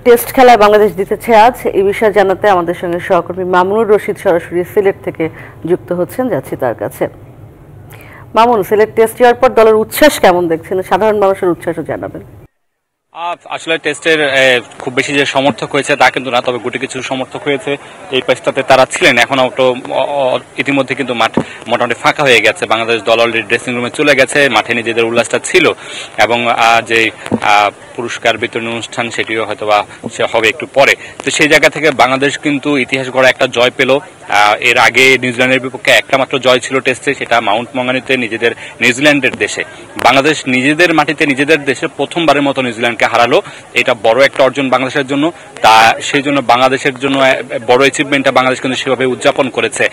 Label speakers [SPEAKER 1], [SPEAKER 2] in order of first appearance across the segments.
[SPEAKER 1] Test খেলায় বাংলাদেশ জিতেছে আজ, এই বিষয়ে জানাতে আমাদের সঙ্গে সহকর্মী মামুনুর রশিদ সরাসরি সিলেট থেকে যুক্ত হচ্ছেন, যাচ্ছি তার কাছে। মামুন, সিলেট টেস্ট যাওয়ার পর দলের উচ্ছ্বাস কেমন দেখছেন? সাধারণ মানুষের উচ্ছ্বাসও জানাবেন।
[SPEAKER 2] আসলে টেস্টের খুব বেশি যে সমর্থক হয়েছে তা কিন্তু না, তবে গুটি কিছু সমর্থক হয়েছে এই ম্যাচটাতে তারা ছিলেন। এখনো তো ইতিমধ্যে কিন্তু মাঠ মোটামুটি ফাঁকা হয়ে গেছে, বাংলাদেশ দল অলরেডি ড্রেসিং রুমে চলে গেছে, মাঠে নিজেদের উল্লাসটা ছিল এবং যে পুরস্কার বিতরণ অনুষ্ঠান সেটিও হয়তো বা সে হবে একটু পরে। তো সেই জায়গা থেকে বাংলাদেশ কিন্তু ইতিহাস গড়া একটা জয় পেল। এর আগে নিউজিল্যান্ডের বিপক্ষে একটা মাত্র জয় ছিল টেস্টে, সেটা মাউন্ট মঙ্গানিতে নিজেদের নিউজিল্যান্ডের দেশে। বাংলাদেশ নিজেদের মাটিতে নিজেদের দেশে প্রথমবারের মতো নিউজিল্যান্ডকে হারালো, এটা বড় একটা অর্জন বাংলাদেশের জন্য। তা সেই জন্য বাংলাদেশের জন্য বড় অ্যাচিভমেন্টটা বাংলাদেশ কিন্তু সেভাবে উদযাপন করেছে।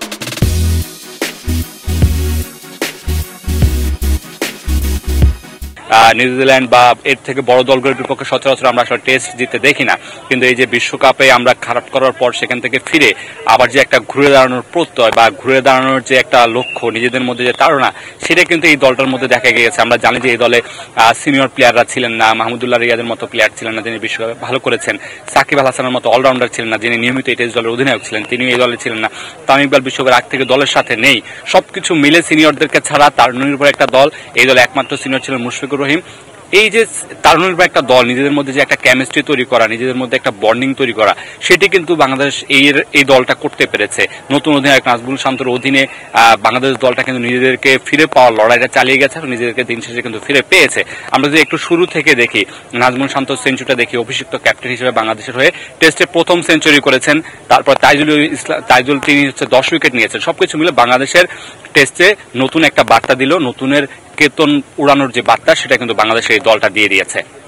[SPEAKER 2] নিউজিল্যান্ড বা এর থেকে বড় দলগুলোর বিপক্ষে সচরাচর আমরা আসলে টেস্ট জিতে দেখি না, কিন্তু এই যে বিশ্বকাপে আমরা খারাপ করার পর সেখান থেকে ফিরে আবার যে একটা ঘুরে দাঁড়ানোর প্রত্যয় বা ঘুরে দাঁড়ানোর যে একটা লক্ষ্য, নিজেদের মধ্যে যে তাড়না, সেটা কিন্তু এই দলটার মধ্যে দেখা গিয়েছে। আমরা জানি যে এই দলে সিনিয়র প্লেয়াররা ছিলেন না, মাহমুদুল্লাহ রিয়াদের মতো প্লেয়ার ছিলেন না যিনি বিশ্বকাপে ভালো করেছেন, সাকিব আল হাসানের মতো অলরাউন্ডার ছিলেন না যিনি নিয়মিত এই টেস্ট দলের অধিনায়ক ছিলেন, তিনিও এই দলে ছিলেন না। তামিম ইকবাল বিশ্বকাপের আগ থেকে দলের সাথে নেই। সবকিছু মিলে সিনিয়রদেরকে ছাড়া তারুণ্যের একটা দল, এই দলে একমাত্র সিনিয়র ছিলেন মুশফিকুর রহিম। এই যে তারুণের একটা দল, নিজেদের মধ্যে যে একটা কেমিস্ট্রি তৈরি করা, নিজেদের মধ্যে একটা বন্ডিং তৈরি করা, সেটি কিন্তু বাংলাদেশ এই দলটা করতে পেরেছে। নতুন অধিনায়ক নাজমুল শান্তর অধীনে বাংলাদেশ দলটা কিন্তু নিজেদেরকে ফিরে পাওয়ার লড়াইটা চালিয়ে গেছে, নিজেদেরকে দিন শেষে কিন্তু ফিরে পেয়েছে। আমরা যদি একটু শুরু থেকে দেখি, নাজমুল শান্তর সেঞ্চুরিটা দেখি, অভিষিক্ত ক্যাপ্টেন হিসেবে বাংলাদেশের হয়ে টেস্টে প্রথম সেঞ্চুরি করেছেন। তারপর তাইজুল তিনি 10 উইকেট নিয়েছেন। সবকিছু মিলে বাংলাদেশের টেস্টে নতুন একটা বার্তা দিল, নতুনের কেতন উড়ানোর যে বার্তা সেটা কিন্তু বাংলাদেশের এই দলটা দিয়ে দিয়েছে।